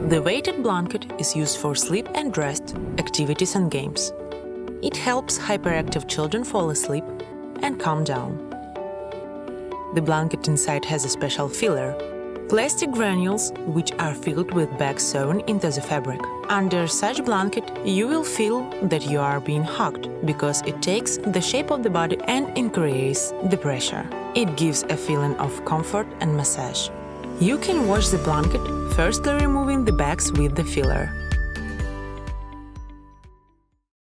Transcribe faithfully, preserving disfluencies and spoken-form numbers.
The weighted blanket is used for sleep and rest, activities and games. It helps hyperactive children fall asleep and calm down. The blanket inside has a special filler, plastic granules which are filled with bags sewn into the fabric. Under such blanket, you will feel that you are being hugged because it takes the shape of the body and increases the pressure. It gives a feeling of comfort and massage. You can wash the blanket, firstly removing the bags with the filler.